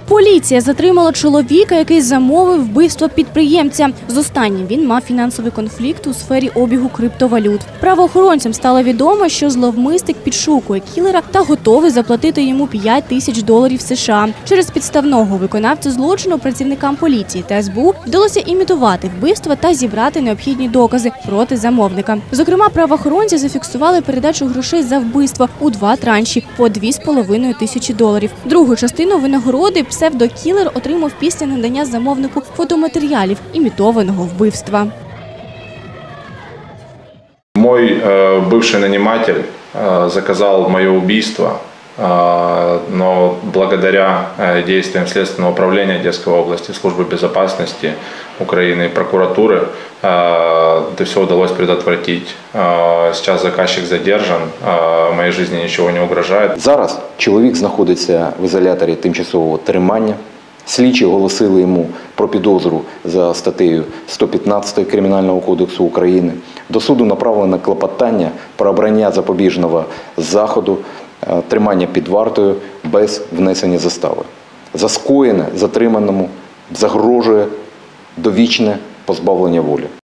Поліція затримала чоловіка, який замовив вбивство підприємця. З останнім він мав фінансовий конфлікт у сфері обігу криптовалют. Правоохоронцям стало відомо, що зловмисник підшукує кілера та готовий заплатити йому $5000 США. Через підставного виконавця злочину працівникам поліції та СБУ вдалося імітувати вбивство та зібрати необхідні докази проти замовника. Зокрема, правоохоронці зафіксували передачу грошей за вбивство у 2 транші по $2500. Другу частину винагороди псевдокілер отримав після надання замовнику фотоматеріалів імітованого вбивства. Мой бывший наниматель заказал мое убийство, но благодаря действиям Следственного управления Одесской области, Службы безопасности Украины и прокуратуры это все удалось предотвратить. Сейчас заказчик задержан, моей жизни ничего не угрожает. Зараз чоловік знаходиться в ізоляторі тимчасового тримання. Слідчі оголосили йому про підозру за статтею 115 Кримінального кодексу України. До суду направлено клопотання про обрання запобіжного заходу тримання під вартою без внесення застави. За скоєне затриманому загрожує довічне позбавлення волі.